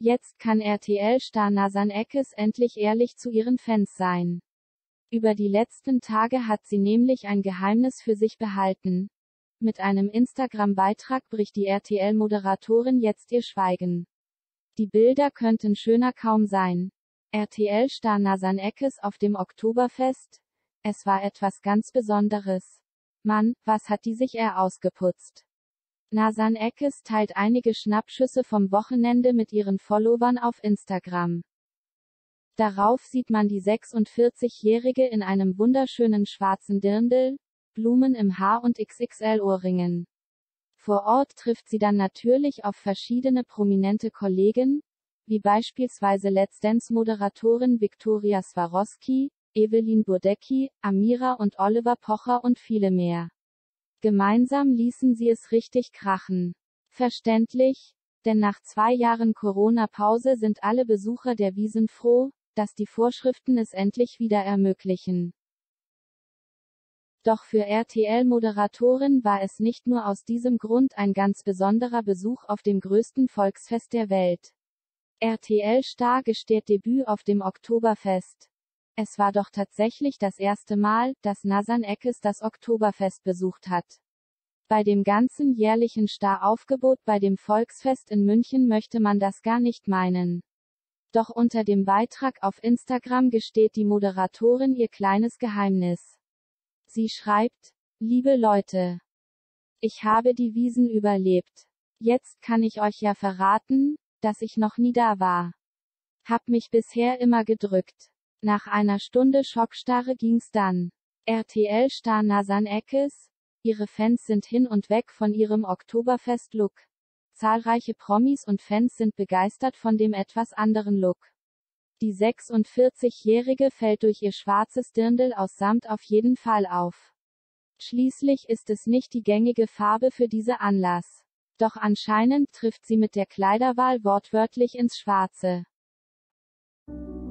Jetzt kann RTL-Star Nazan Eckes endlich ehrlich zu ihren Fans sein. Über die letzten Tage hat sie nämlich ein Geheimnis für sich behalten. Mit einem Instagram-Beitrag bricht die RTL-Moderatorin jetzt ihr Schweigen. Die Bilder könnten schöner kaum sein. RTL-Star Nazan Eckes auf dem Oktoberfest? Es war etwas ganz Besonderes. Mann, was hat die sich ausgeputzt. Nazan Eckes teilt einige Schnappschüsse vom Wochenende mit ihren Followern auf Instagram. Darauf sieht man die 46-Jährige in einem wunderschönen schwarzen Dirndl, Blumen im Haar und XXL-Ohrringen. Vor Ort trifft sie dann natürlich auf verschiedene prominente Kollegen, wie beispielsweise Let's Dance-Moderatorin Viktoria Swarovski, Evelyn Burdecki, Amira und Oliver Pocher und viele mehr. Gemeinsam ließen sie es richtig krachen. Verständlich, denn nach 2 Jahren Corona-Pause sind alle Besucher der Wiesn froh, dass die Vorschriften es endlich wieder ermöglichen. Doch für RTL-Moderatorin war es nicht nur aus diesem Grund ein ganz besonderer Besuch auf dem größten Volksfest der Welt. RTL-Star gesteht Debüt auf dem Oktoberfest. Es war doch tatsächlich das erste Mal, dass Nazan Eckes das Oktoberfest besucht hat. Bei dem ganzen jährlichen Star-Aufgebot bei dem Volksfest in München möchte man das gar nicht meinen. Doch unter dem Beitrag auf Instagram gesteht die Moderatorin ihr kleines Geheimnis. Sie schreibt: Liebe Leute, ich habe die Wiesn überlebt. Jetzt kann ich euch ja verraten, dass ich noch nie da war. Hab mich bisher immer gedrückt. Nach einer Stunde Schockstarre ging's dann. RTL-Star Nazan Eckes? Ihre Fans sind hin und weg von ihrem Oktoberfest-Look. Zahlreiche Promis und Fans sind begeistert von dem etwas anderen Look. Die 46-Jährige fällt durch ihr schwarzes Dirndl aus Samt auf jeden Fall auf. Schließlich ist es nicht die gängige Farbe für diese Anlass. Doch anscheinend trifft sie mit der Kleiderwahl wortwörtlich ins Schwarze.